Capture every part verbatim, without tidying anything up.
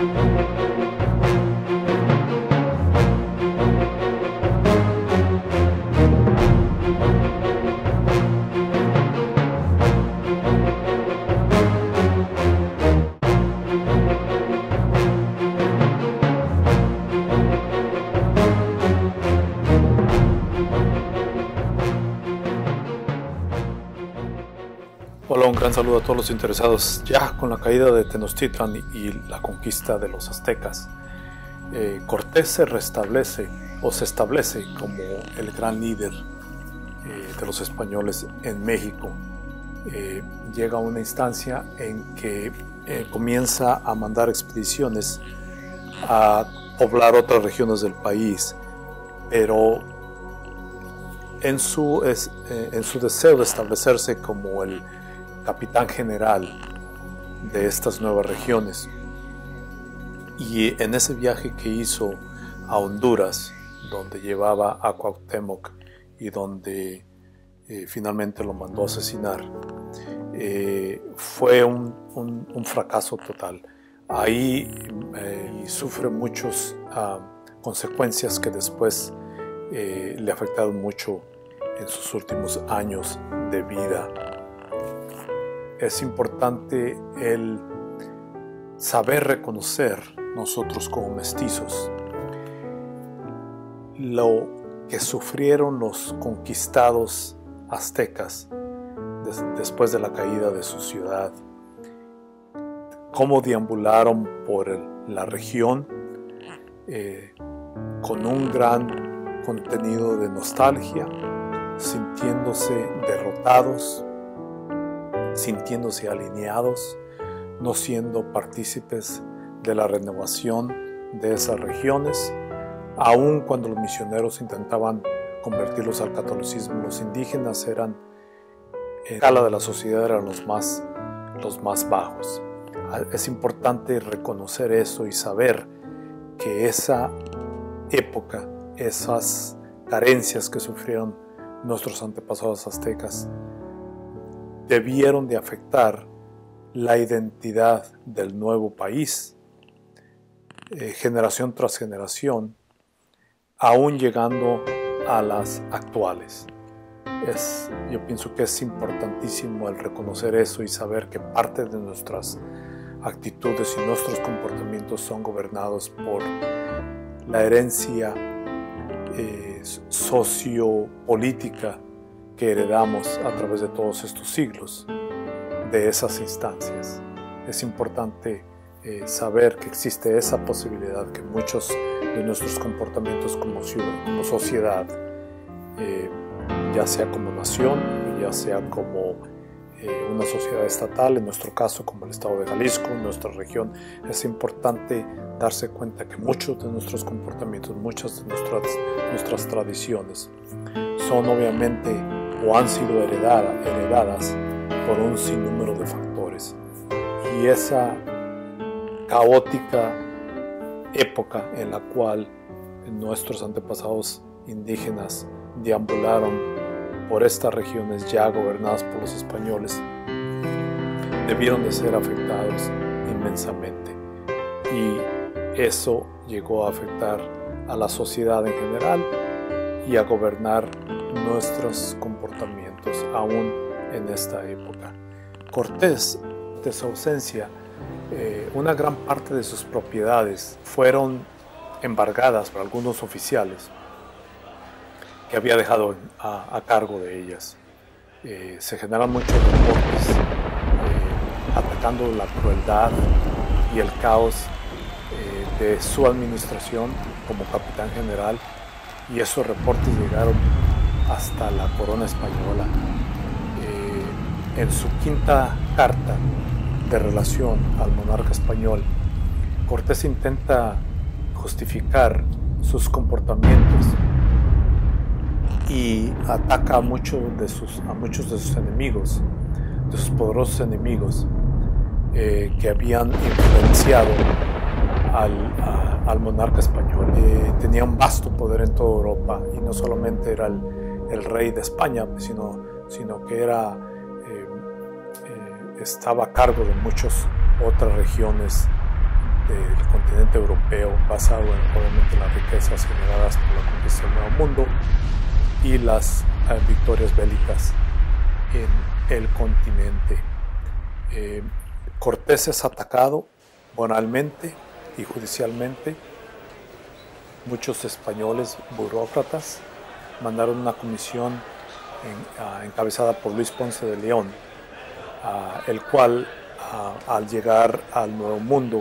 Hola, un gran saludo a todos los interesados. Ya con la caída de Tenochtitlan y la conquista de los aztecas, eh, Cortés se restablece o se establece como el gran líder eh, de los españoles en México. Eh, llega a una instancia en que eh, comienza a mandar expediciones a poblar otras regiones del país, pero en su, es, eh, en su deseo de establecerse como el capitán general de estas nuevas regiones. Y en ese viaje que hizo a Honduras, donde llevaba a Cuauhtémoc y donde eh, finalmente lo mandó a asesinar, eh, fue un, un, un fracaso total. Ahí eh, sufre muchas uh, consecuencias que después eh, le afectaron mucho en sus últimos años de vida. Es importante el saber reconocer nosotros como mestizos lo que sufrieron los conquistados aztecas des después de la caída de su ciudad, cómo deambularon por el, la región eh, con un gran contenido de nostalgia, sintiéndose derrotados, sintiéndose alineados, no siendo partícipes de la renovación de esas regiones, aun cuando los misioneros intentaban convertirlos al catolicismo. Los indígenas eran, en escala de la sociedad, eran los más, los más bajos. Es importante reconocer eso y saber que esa época, esas carencias que sufrieron nuestros antepasados aztecas, debieron de afectar la identidad del nuevo país, eh, generación tras generación, aún llegando a las actuales. Es, yo pienso que es importantísimo el reconocer eso y saber que parte de nuestras actitudes y nuestros comportamientos son gobernados por la herencia eh, sociopolítica que heredamos a través de todos estos siglos de esas instancias. Es importante eh, saber que existe esa posibilidad, que muchos de nuestros comportamientos como, ciudad, como sociedad, eh, ya sea como nación, ya sea como eh, una sociedad estatal, en nuestro caso como el estado de Jalisco, en nuestra región, es importante darse cuenta que muchos de nuestros comportamientos, muchas de nuestras, nuestras tradiciones son obviamente o han sido heredada, heredadas por un sinnúmero de factores. Y esa caótica época en la cual nuestros antepasados indígenas deambularon por estas regiones ya gobernadas por los españoles, debieron de ser afectados inmensamente. Y eso llegó a afectar a la sociedad en general y a gobernar nuestros comportamientos aún en esta época. Cortés, de su ausencia, eh, una gran parte de sus propiedades fueron embargadas por algunos oficiales que había dejado a, a cargo de ellas. Eh, se generan muchos reportes eh, atacando la crueldad y el caos eh, de su administración como capitán general, y esos reportes llegaron hasta la corona española. Eh, en su quinta carta de relación al monarca español, Cortés intenta justificar sus comportamientos y ataca a muchos de sus, a muchos de sus enemigos, de sus poderosos enemigos eh, que habían influenciado al, a, al monarca español. Eh, tenía un vasto poder en toda Europa, y no solamente era el, el rey de España, sino, sino que era, eh, eh, estaba a cargo de muchas otras regiones del continente continente europeo, basado en, obviamente, en las riquezas generadas por la conquista del Nuevo Mundo y las eh, victorias bélicas en el continente. Eh, Cortés es atacado moralmente y judicialmente. Muchos españoles burócratas mandaron una comisión en, uh, encabezada por Luis Ponce de León, uh, el cual uh, al llegar al Nuevo Mundo,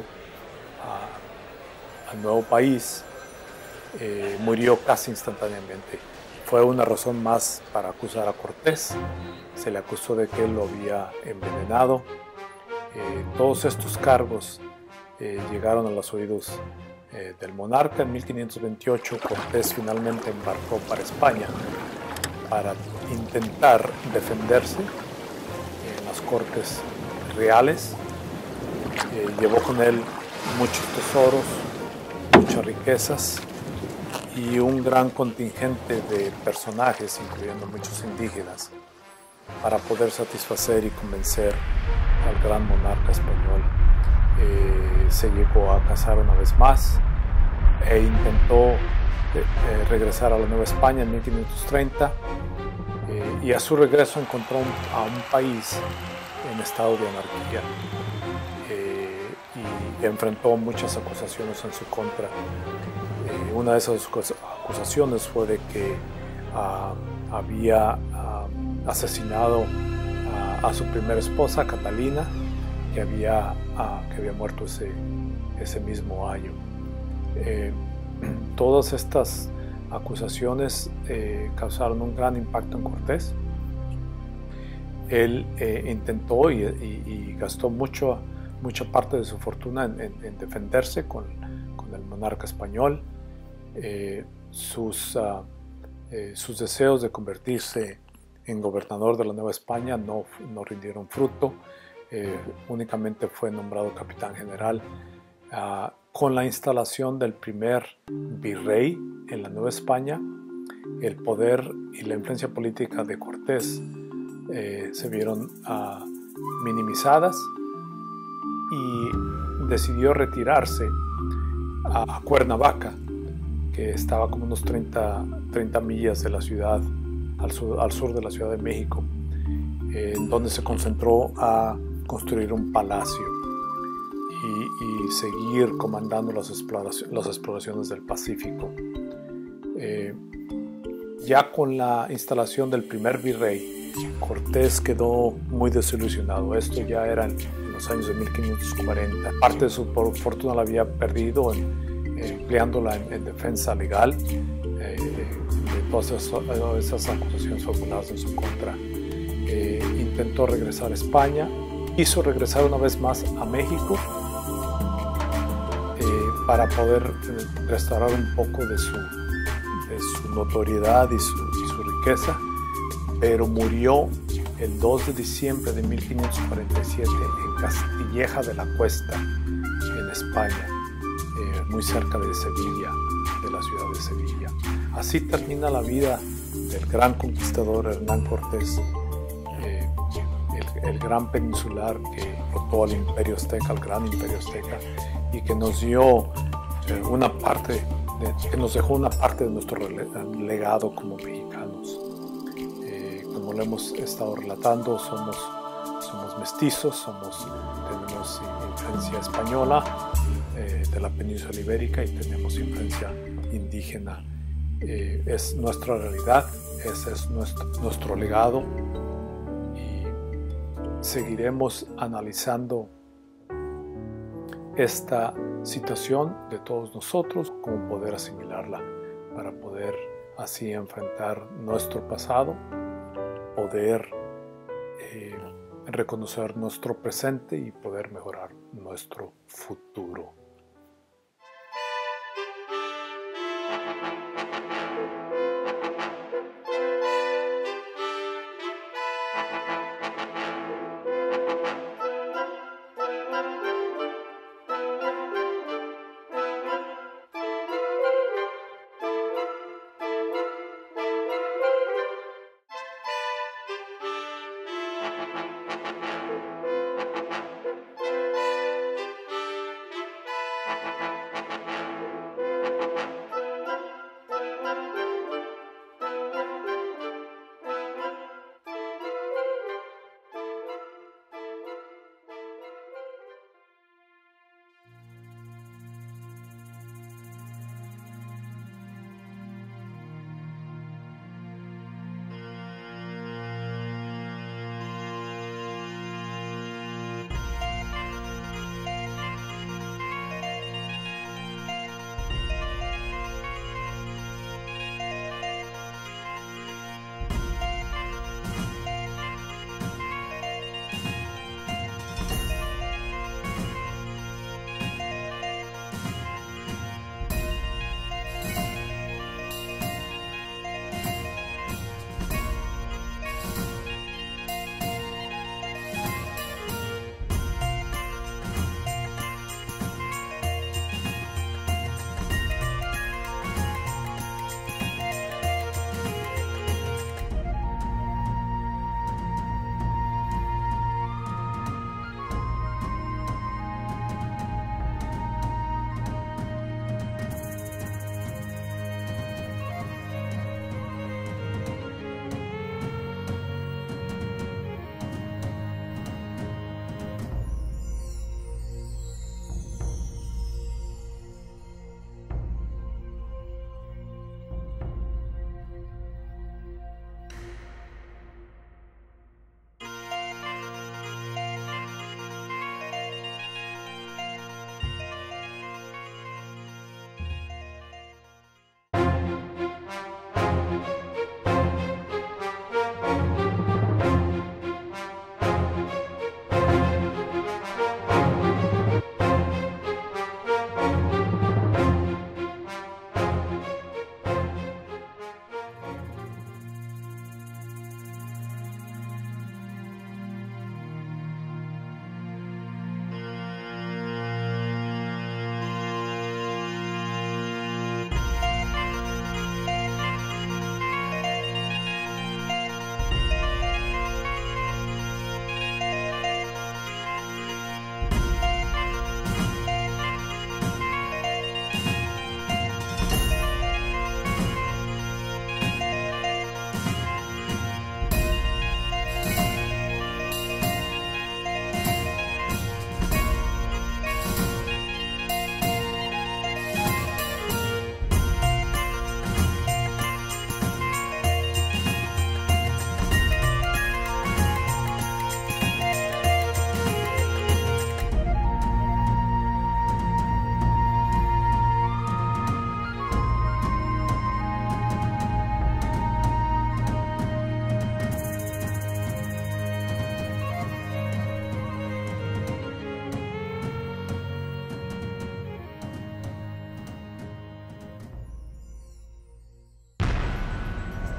uh, al nuevo país, eh, murió casi instantáneamente. Fue una razón más para acusar a Cortés. Se le acusó de que él lo había envenenado. Eh, todos estos cargos eh, llegaron a los oídos eh, del monarca. En mil quinientos veintiocho Cortés finalmente embarcó para España para intentar defenderse en las cortes reales. Eh, llevó con él muchos tesoros, muchas riquezas y un gran contingente de personajes, incluyendo muchos indígenas, para poder satisfacer y convencer al gran monarca español. Eh, se llegó a casar una vez más e intentó eh, eh, regresar a la Nueva España en mil quinientos treinta, eh, y a su regreso encontró un, a un país en estado de anarquía, eh, y enfrentó muchas acusaciones en su contra. Eh, una de esas acusaciones fue de que uh, había uh, asesinado a, a su primera esposa, Catalina, que había, uh, que había muerto ese, ese mismo año. Eh, todas estas acusaciones eh, causaron un gran impacto en Cortés. Él eh, intentó y, y, y gastó mucho, mucha parte de su fortuna en, en, en defenderse con, con el monarca español. Eh, sus, uh, eh, sus deseos de convertirse en gobernador de la Nueva España no, no rindieron fruto. Eh, únicamente fue nombrado capitán general. Uh, con la instalación del primer virrey en la Nueva España, el poder y la influencia política de Cortés eh, se vieron uh, minimizadas, y decidió retirarse a Cuernavaca, que estaba como unos treinta, treinta millas de la ciudad, al sur, al sur de la Ciudad de México, eh, en donde se concentró a construir un palacio y, y seguir comandando las exploraciones, las exploraciones del Pacífico. Eh, ya con la instalación del primer virrey, Cortés quedó muy desilusionado. Esto ya era en, en los años de mil quinientos cuarenta. Parte de su fortuna la había perdido en, empleándola en, en defensa legal eh, de todas esas, esas acusaciones formuladas en su contra. Eh, intentó regresar a España, quiso regresar una vez más a México eh, para poder restaurar un poco de su, de su notoriedad y su, y su riqueza, pero murió el dos de diciembre de mil quinientos cuarenta y siete en Castilleja de la Cuesta, en España, eh, muy cerca de Sevilla, de la ciudad de Sevilla. Así termina la vida del gran conquistador Hernán Cortés, eh, el, el gran peninsular que derrotó al Imperio Azteca, al gran Imperio Azteca, y que nos dio eh, una parte, de, que nos dejó una parte de nuestro legado como mexicanos. Como lo hemos estado relatando, somos, somos mestizos, somos, tenemos influencia española eh, de la península ibérica y tenemos influencia indígena. Eh, es nuestra realidad, ese es nuestro, nuestro legado, y seguiremos analizando esta situación de todos nosotros, cómo poder asimilarla para poder así enfrentar nuestro pasado, poder eh, reconocer nuestro presente y poder mejorar nuestro futuro.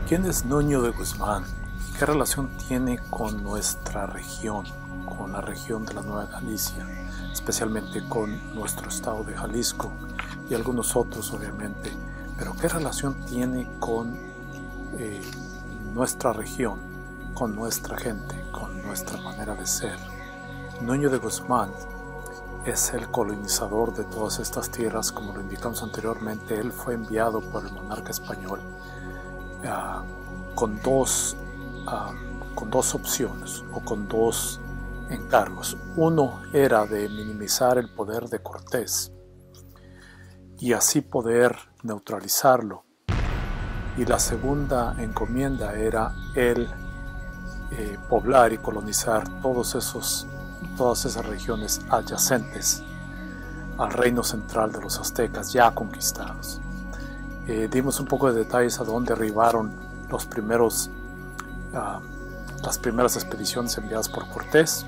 ¿Quién es Nuño de Guzmán? ¿Qué relación tiene con nuestra región, con la región de la Nueva Galicia, especialmente con nuestro estado de Jalisco y algunos otros obviamente? Pero ¿qué relación tiene con eh, nuestra región, con nuestra gente, con nuestra manera de ser? Nuño de Guzmán es el colonizador de todas estas tierras. Como lo indicamos anteriormente, él fue enviado por el monarca español uh, con, dos, uh, con dos opciones o con dos encargos. Uno era de minimizar el poder de Cortés y así poder neutralizarlo. Y la segunda encomienda era el eh, poblar y colonizar todos esos, todas esas regiones adyacentes al reino central de los aztecas ya conquistados. Eh, dimos un poco de detalles a dónde arribaron los primeros, uh, las primeras expediciones enviadas por Cortés,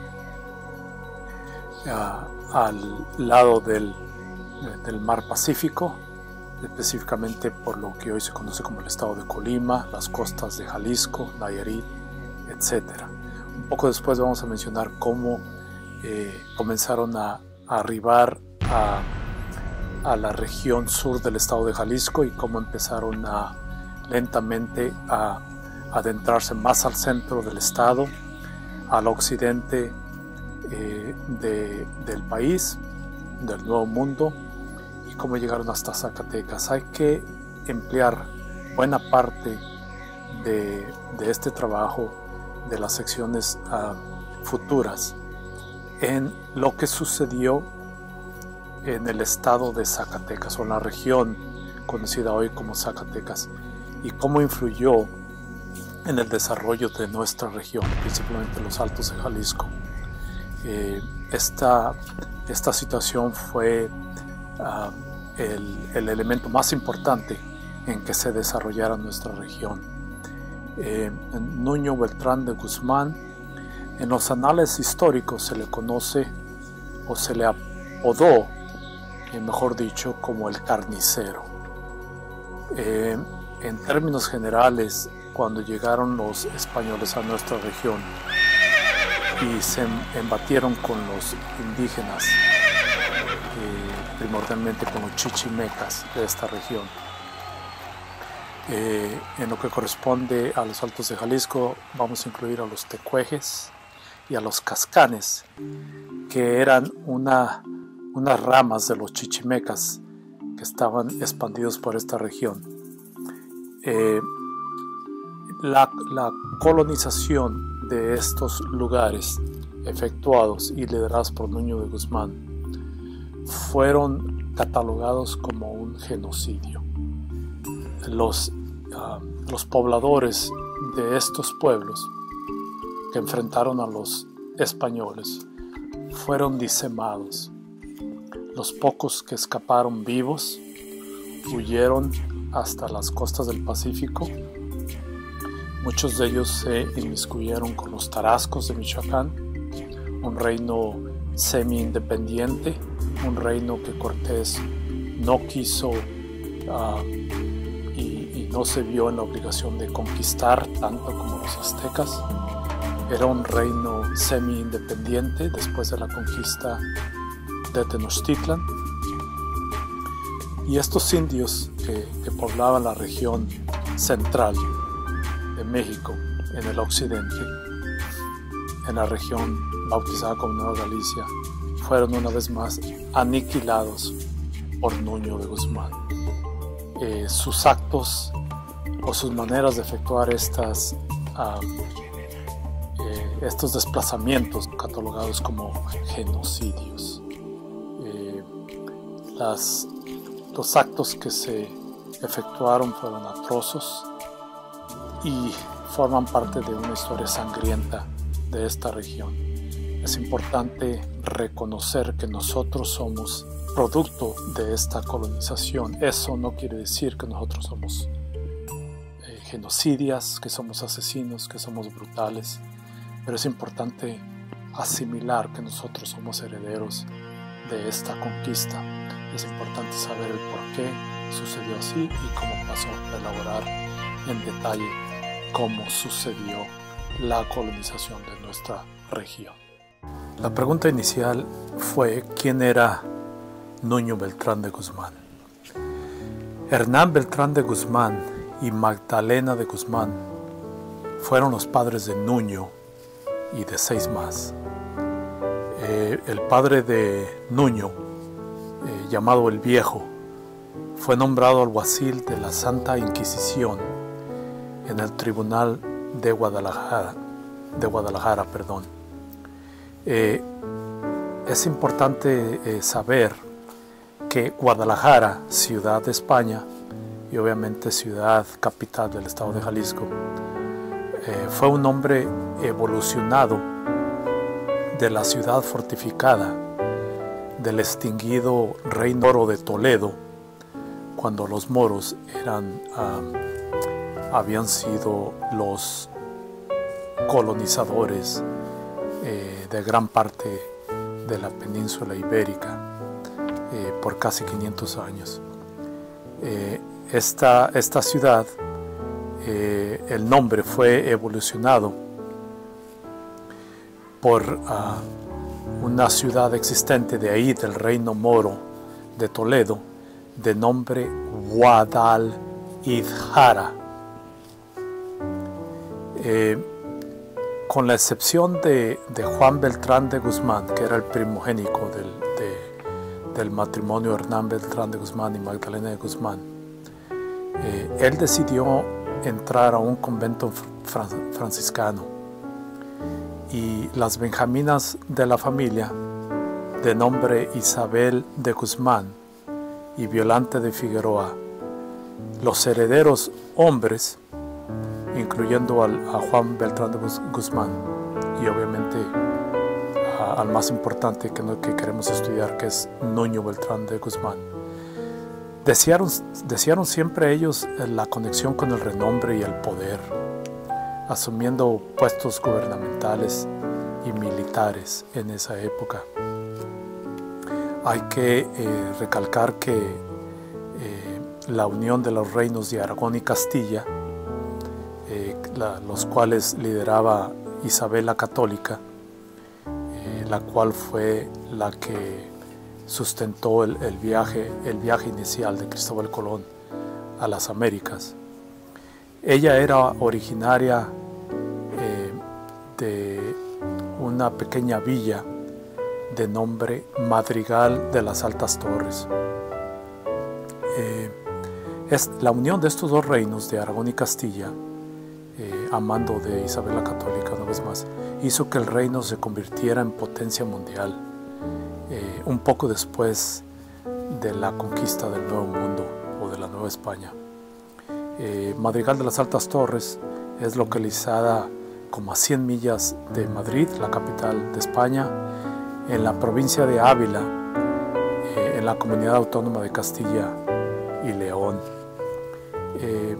uh, al lado del, del mar Pacífico, específicamente por lo que hoy se conoce como el estado de Colima, las costas de Jalisco, Nayarit, etcétera. Un poco después vamos a mencionar cómo eh, comenzaron a, a arribar a, a la región sur del estado de Jalisco y cómo empezaron a lentamente a adentrarse más al centro del estado, al occidente eh, de, del país, del Nuevo Mundo, y cómo llegaron hasta Zacatecas. Hay que emplear buena parte de, de este trabajo, de las secciones uh, futuras, en lo que sucedió en el estado de Zacatecas, o en la región conocida hoy como Zacatecas, y cómo influyó en el desarrollo de nuestra región, principalmente los Altos de Jalisco. Eh, esta, esta situación fue uh, el, el elemento más importante en que se desarrollara nuestra región. Eh, Nuño Beltrán de Guzmán, en los anales históricos se le conoce o se le apodó, eh, mejor dicho, como el carnicero. Eh, en términos generales, cuando llegaron los españoles a nuestra región y se embatieron con los indígenas, eh, primordialmente con los chichimecas de esta región, eh, en lo que corresponde a los Altos de Jalisco vamos a incluir a los tecuejes y a los cascanes, que eran una, unas ramas de los chichimecas que estaban expandidos por esta región. Eh, la, la colonización de estos lugares efectuados y liderados por Nuño de Guzmán fueron catalogados como un genocidio. Los, uh, los pobladores de estos pueblos que enfrentaron a los españoles fueron diezmados. Los pocos que escaparon vivos huyeron hasta las costas del Pacífico. Muchos de ellos se inmiscuyeron con los tarascos de Michoacán, un reino semi-independiente, un reino que Cortés no quiso uh, y, y no se vio en la obligación de conquistar tanto como los aztecas. Era un reino semi-independiente después de la conquista de Tenochtitlan. Y estos indios que, que poblaban la región central de México, en el occidente, en la región bautizada como Nueva Galicia, fueron una vez más aniquilados por Nuño de Guzmán. Eh, sus actos o sus maneras de efectuar estas, uh, eh, estos desplazamientos catalogados como genocidios. Eh, las, los actos que se efectuaron fueron atroces y forman parte de una historia sangrienta de esta región. Es importante reconocer que nosotros somos producto de esta colonización. Eso no quiere decir que nosotros somos eh, genocidas, que somos asesinos, que somos brutales, pero es importante asimilar que nosotros somos herederos de esta conquista. Es importante saber el por qué sucedió así y cómo pasó, a elaborar en detalle cómo sucedió la colonización de nuestra región. La pregunta inicial fue ¿quién era Nuño Beltrán de Guzmán? Hernán Beltrán de Guzmán y Magdalena de Guzmán fueron los padres de Nuño y de seis más. Eh, el padre de Nuño, eh, llamado el Viejo, fue nombrado alguacil de la Santa Inquisición en el Tribunal de Guadalajara. De Guadalajara perdón. Eh, es importante eh, saber que Guadalajara, ciudad de España y obviamente ciudad capital del estado de Jalisco, eh, fue un nombre evolucionado de la ciudad fortificada del extinguido reino moro de Toledo, cuando los moros eran, uh, habían sido los colonizadores eh, de gran parte de la península ibérica eh, por casi quinientos años. Eh, esta, esta ciudad, eh, el nombre fue evolucionado por uh, una ciudad existente de ahí, del reino moro de Toledo, de nombre Guadalhara. Eh, con la excepción de, de Juan Beltrán de Guzmán, que era el primogénito del, de, del matrimonio Hernán Beltrán de Guzmán y Magdalena de Guzmán, eh, él decidió entrar a un convento fran franciscano, y las benjaminas de la familia, de nombre Isabel de Guzmán y Violante de Figueroa, los herederos hombres, incluyendo al, a Juan Beltrán de Guzmán y obviamente a, al más importante que, no, que queremos estudiar, que es Nuño Beltrán de Guzmán, desearon, desearon siempre ellos la conexión con el renombre y el poder, asumiendo puestos gubernamentales y militares en esa época. Hay que eh, recalcar que eh, la unión de los reinos de Aragón y Castilla, eh, la, los cuales lideraba Isabel la Católica, eh, la cual fue la que sustentó el, el, viaje, el viaje inicial de Cristóbal Colón a las Américas. Ella era originaria eh, de una pequeña villa de nombre Madrigal de las Altas Torres. Eh, es, la unión de estos dos reinos, de Aragón y Castilla, eh, a mando de Isabel la Católica una vez más, hizo que el reino se convirtiera en potencia mundial, eh, un poco después de la conquista del Nuevo Mundo o de la Nueva España. Eh, Madrigal de las Altas Torres es localizada como a cien millas de Madrid, la capital de España, en la provincia de Ávila, eh, en la comunidad autónoma de Castilla y León. Eh,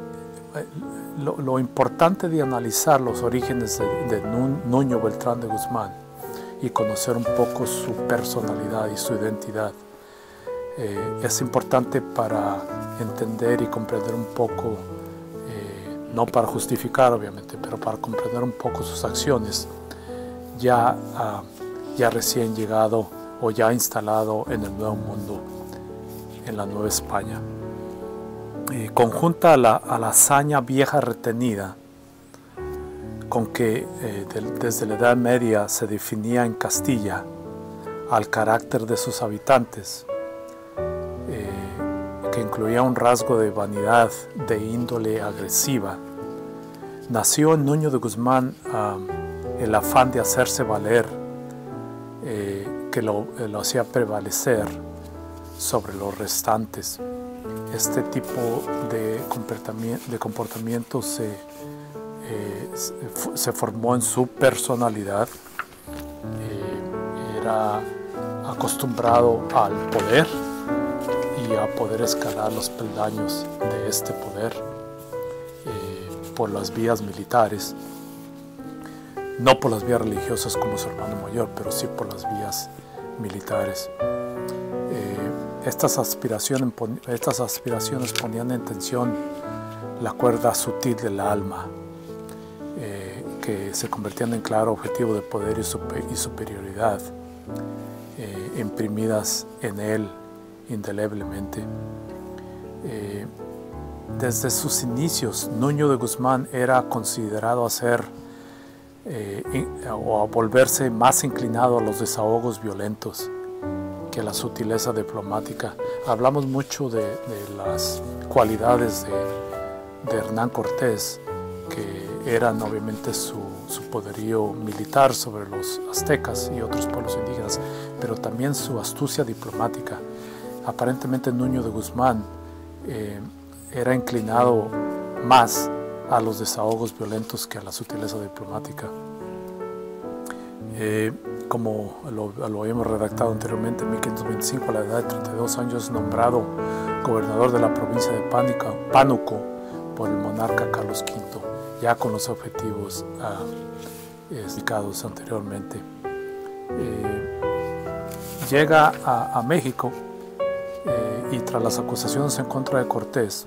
lo, lo importante de analizar los orígenes de, de Nuño Beltrán de Guzmán y conocer un poco su personalidad y su identidad eh, es importante para entender y comprender un poco, eh, no para justificar obviamente, pero para comprender un poco sus acciones ya uh, ya recién llegado o ya instalado en el Nuevo Mundo, en la Nueva España. Eh, conjunta a la, a la hazaña vieja retenida con que eh, de, desde la Edad Media se definía en Castilla al carácter de sus habitantes, eh, que incluía un rasgo de vanidad de índole agresiva. Nació en Nuño de Guzmán um, el afán de hacerse valer, Eh, que lo, eh, lo hacía prevalecer sobre los restantes. Este tipo de comportamiento, de comportamiento se, eh, se formó en su personalidad. Eh, era acostumbrado al poder y a poder escalar los peldaños de este poder eh, por las vías militares. No por las vías religiosas como su hermano mayor, pero sí por las vías militares. Eh, estas, aspiraciones, estas aspiraciones ponían en tensión la cuerda sutil del alma que se convertían en claro objetivo de poder y, super, y superioridad, eh, imprimidas en él indeleblemente. Eh, desde sus inicios, Nuño de Guzmán era considerado a ser eh, o a volverse más inclinado a los desahogos violentos que a la sutileza diplomática. Hablamos mucho de, de las cualidades de, de Hernán Cortés, que eran obviamente su, su poderío militar sobre los aztecas y otros pueblos indígenas, pero también su astucia diplomática. Aparentemente Nuño de Guzmán eh, era inclinado más a los desahogos violentos que a la sutileza diplomática. Eh, como lo, lo habíamos redactado anteriormente, en mil quinientos veinticinco, a la edad de treinta y dos años, nombrado gobernador de la provincia de Pánuco, Pánuco por el monarca Carlos quinto, ya con los objetivos uh, explicados anteriormente. Eh, llega a, a México eh, y tras las acusaciones en contra de Cortés,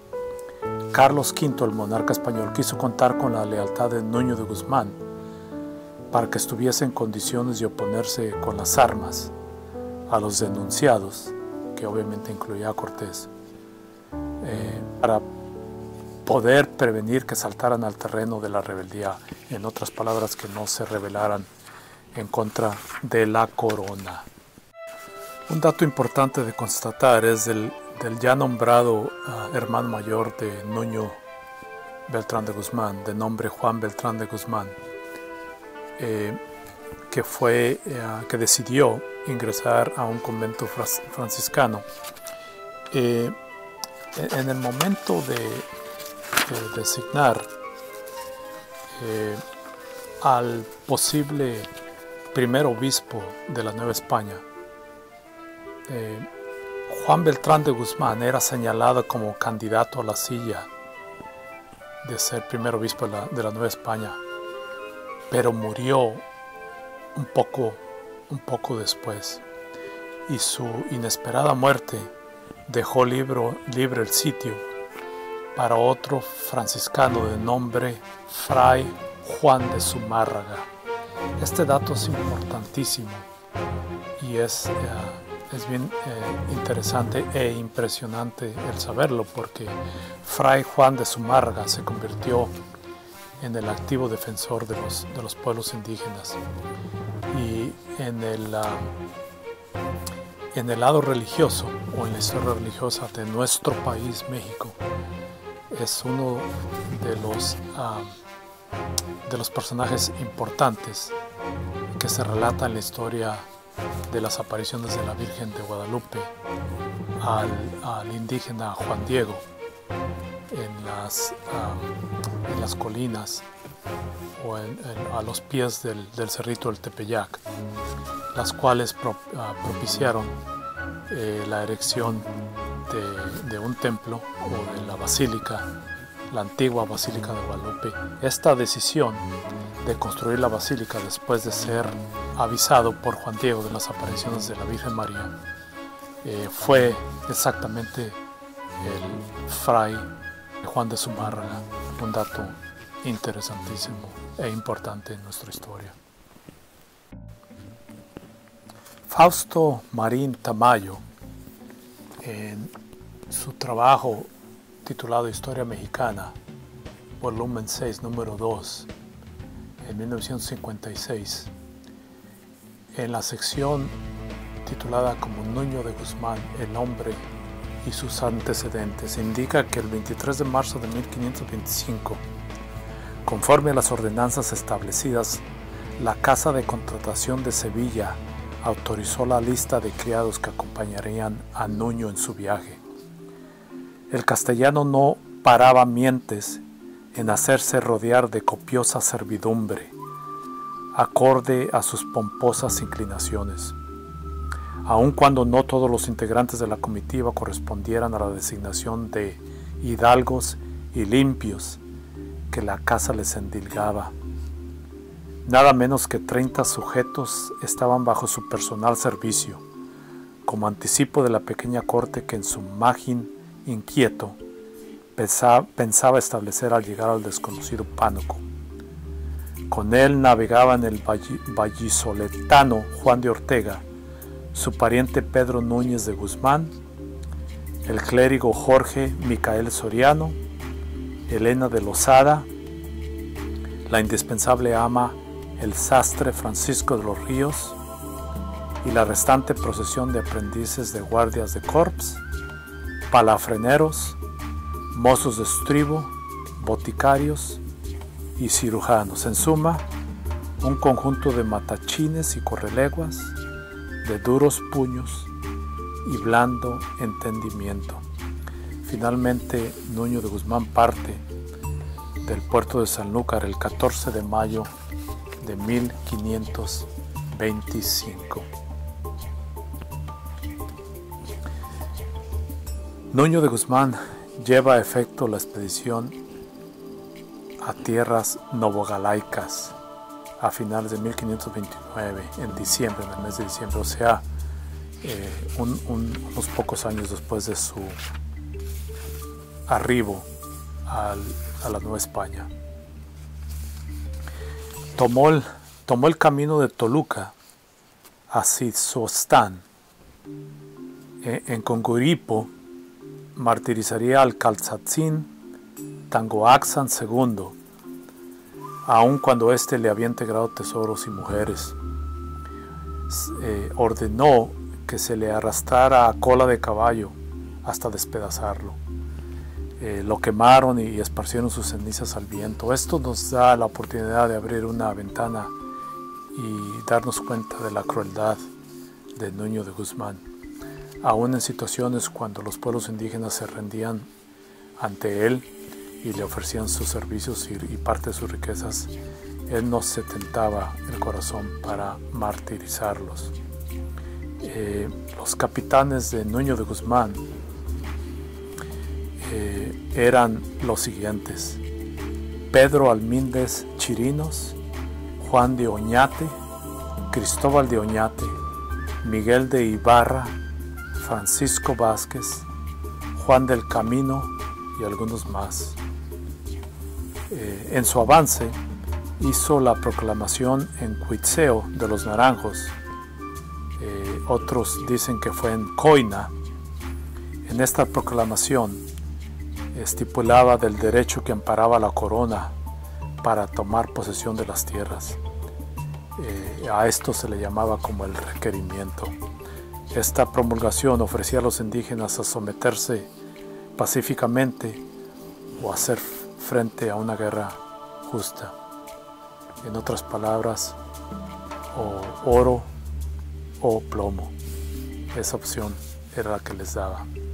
Carlos quinto, el monarca español, quiso contar con la lealtad de Nuño de Guzmán para que estuviese en condiciones de oponerse con las armas a los denunciados, que obviamente incluía a Cortés, eh, para poder prevenir que saltaran al terreno de la rebeldía, en otras palabras, que no se rebelaran en contra de la corona. Un dato importante de constatar es del, del ya nombrado uh, hermano mayor de Nuño Beltrán de Guzmán, de nombre Juan Beltrán de Guzmán, eh, que, fue, eh, que decidió ingresar a un convento franciscano. Eh, en el momento de, de designar eh, al posible primer obispo de la Nueva España, eh, Juan Beltrán de Guzmán era señalado como candidato a la silla de ser primer obispo de la, de la Nueva España, pero murió un poco, un poco después, y su inesperada muerte dejó libro, libre el sitio para otro franciscano de nombre Fray Juan de Zumárraga. Este dato es importantísimo y es, eh, es bien eh, interesante e impresionante el saberlo, porque Fray Juan de Zumárraga se convirtió en el activo defensor de los, de los pueblos indígenas, y en el, uh, en el lado religioso o en la historia religiosa de nuestro país, México, es uno de los, uh, de los personajes importantes que se relata en la historia de las apariciones de la Virgen de Guadalupe al, al indígena Juan Diego en las, uh, en las colinas o en, en, a los pies del, del cerrito del Tepeyac, las cuales pro, uh, propiciaron eh, la erección de, de un templo o de la basílica, la antigua Basílica de Guadalupe. Esta decisión de construir la basílica después de ser avisado por Juan Diego de las apariciones de la Virgen María eh, fue exactamente el Fray Juan de Zumárraga, un dato interesantísimo e importante en nuestra historia. Fausto Marín Tamayo, en su trabajo titulado Historia Mexicana, volumen seis, número dos, en mil novecientos cincuenta y seis, en la sección titulada como Nuño de Guzmán, el hombre y sus antecedentes, indica que el veintitrés de marzo de mil quinientos veinticinco, conforme a las ordenanzas establecidas, la Casa de Contratación de Sevilla autorizó la lista de criados que acompañarían a Nuño en su viaje. El castellano no paraba mientes en hacerse rodear de copiosa servidumbre, acorde a sus pomposas inclinaciones, aun cuando no todos los integrantes de la comitiva correspondieran a la designación de hidalgos y limpios que la casa les endilgaba. Nada menos que treinta sujetos estaban bajo su personal servicio, como anticipo de la pequeña corte que en su magín inquieto pensaba establecer al llegar al desconocido Pánuco. Con él navegaban el vallisoletano Juan de Ortega, su pariente Pedro Núñez de Guzmán, el clérigo Jorge Micael Soriano, Elena de Lozada, la indispensable ama el sastre Francisco de los Ríos y la restante procesión de aprendices de guardias de corps, palafreneros, mozos de estribo, boticarios y cirujanos. En suma, un conjunto de matachines y correleguas, de duros puños y blando entendimiento. Finalmente, Nuño de Guzmán parte del puerto de Sanlúcar el catorce de mayo de mil quinientos veinticinco. Nuño de Guzmán lleva a efecto la expedición a tierras novogalaicas a finales de mil quinientos veintinueve, en diciembre, en el mes de diciembre, o sea, eh, un, un, unos pocos años después de su arribo al, a la Nueva España. Tomó el, tomó el camino de Toluca a Sizostán. En, en Conguripo martirizaría al Calzatzín Tangoaxan segundo, aun cuando éste le había integrado tesoros y mujeres. Eh, ordenó que se le arrastrara a cola de caballo hasta despedazarlo. Eh, lo quemaron y esparcieron sus cenizas al viento. Esto nos da la oportunidad de abrir una ventana y darnos cuenta de la crueldad de Nuño de Guzmán. Aún en situaciones cuando los pueblos indígenas se rendían ante él y le ofrecían sus servicios y, y parte de sus riquezas, él no se tentaba el corazón para martirizarlos. Eh, los capitanes de Nuño de Guzmán eh, eran los siguientes: Pedro Almíndez Chirinos, Juan de Oñate, Cristóbal de Oñate, Miguel de Ibarra, Francisco Vázquez, Juan del Camino y algunos más. Eh, en su avance hizo la proclamación en Cuitzeo de los Naranjos. Eh, otros dicen que fue en Coina. En esta proclamación estipulaba del derecho que amparaba la corona para tomar posesión de las tierras. Eh, a esto se le llamaba como el requerimiento. Esta promulgación ofrecía a los indígenas a someterse pacíficamente o hacer frente a una guerra justa. En otras palabras, o oro o plomo. Esa opción era la que les daba.